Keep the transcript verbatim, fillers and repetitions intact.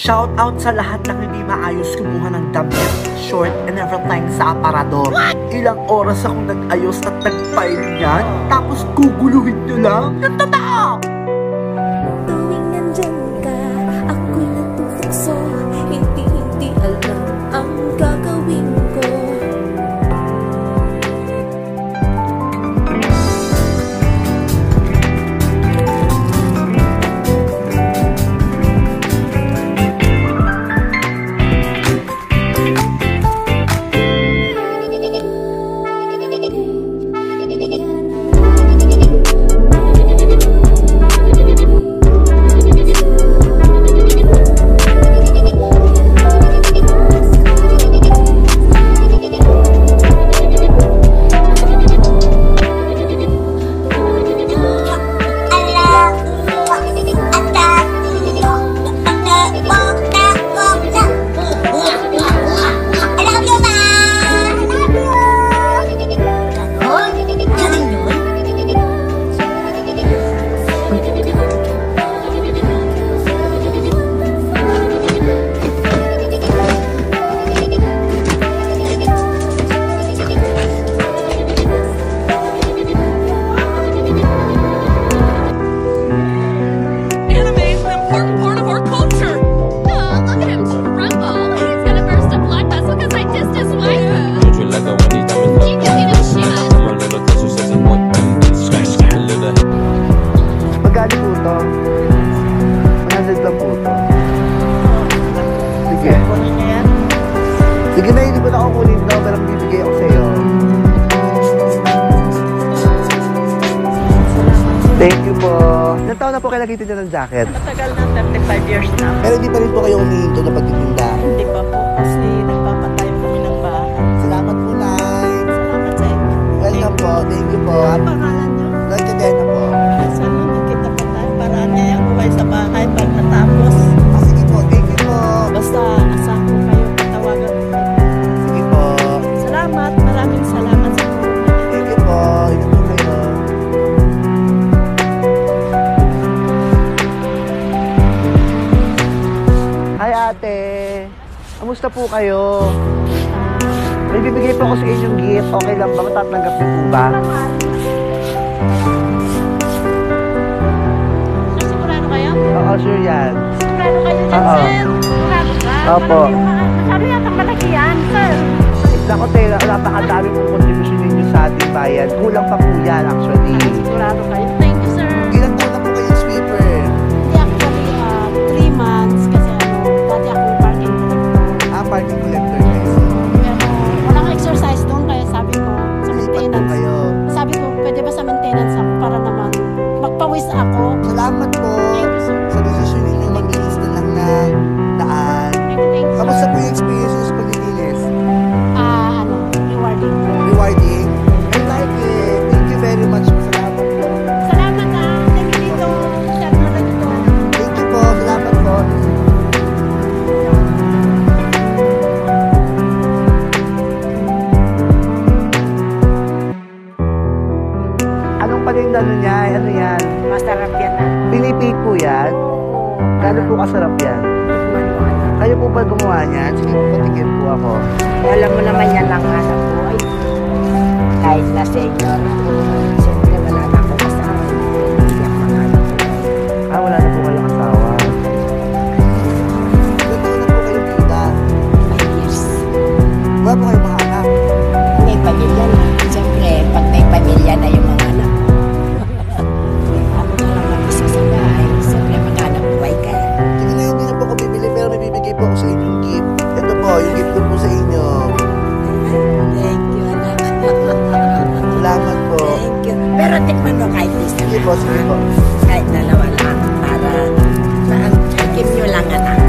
Shout out sa lahat ng hindi maayos kumuha ng damit, short, and everything sa aparador. Ilang oras akong nag-ayos at nag-file niyan, tapos guguluhin nyo lang. Yung totoo! Tuwing nandyan ka, ako'y natutokso. Hindi, hindi alam ang gagawin ko. Sige na, hindi ko na kukunin to, pero bibigay ako sa'yo. Thank you po. Ilang taon na po kayo nagtitinda ng jacket? Matagal na, thirty-five years na. Pero hindi pa rin po kayo umihinto na pagtitinda? Hindi pa po, kasi nagpapatayo kami ng bahay. Salamat po, Nay. Salamat sa inyo. Welcome po. Thank you po. Ang pangalan niyo? Lloyd Cadena po. Sana magkita pa tayo para niya yung buhay sa bahay pag natapos. Ah, sige po. Thank you po. Basta asahan ko kayo, patawagan ko kayo. Sige po. Salamat, maraming salamat sa inyo. Thank you po. Ingat po kayo. Hi ate. Kamusta po kayo? May bibigay po ako sa inyong gift. Okay lang ba? Matatanggap niyo po ba? Sir, sigurado kayo? Oo, sure yan. Sigurado kayo dyan, Oo. sir? Sigurado ka? Opo. Masyado yata malaki yan, sir. Naku, Tela, napakadami pong kontribusyon ninyo sa ating bayan. Kulang pa po yan, actually. Sigurado kayo. Thank you, sir. Ilan taon na po kayong sweeper? Hindi, actually, uh, three months kasi ano, dati ako parking collector. Ah, parking collector guys. Pero walang exercise doon kaya sabi ko sa Lipat po maintenance. kayo. Sabi ko, pwede ba sa maintenance ako para naman magpawis ako. Salamat po Thank you, sir. sa desisyon ninyo maglinis na lang na daan. Thank you, thank you, sir. Kamusta po yung experience nyo sa paglilinis? Ah, ano, rewarding po. Rewarding? I like it. Thank you very much. Salamat po. Salamat ah. Thank you dito. Masyado na dito. Thank you po. Salamat po. Anong paninda ano niya? Ano yan? Masarap yan ah. Pinipig po yan? Gano'n po kasarap yan? Kayo po ba gumawa niyan? Sige po, patikin po ako. Alam mo naman yan ang hanap buhay. Kahit na senior, siyempre wala na ako kasama. Hindi ako hanap buhay. Ah, wala na po kayong asawa. Ilan taon na po kayong bida? Five years. Wala po kayong mga anak? May pamilya na. Siyempre, pag may pamilya na yung mga anak. Ako na lang mag-isa sa bahay. Siyempre, mag-hanap buhay ka. Sige na, hindi na po ako bibili, pero may bibigay po ako sa inyong gift. Ito po, yung gift ko po sa inyo. Thank you, anak. Salamat po. Thank you. Pero tikman mo kahit isa. Sige po, sige po. Kahit dalawa lang. Para, saan, tikim nyo lang, anak.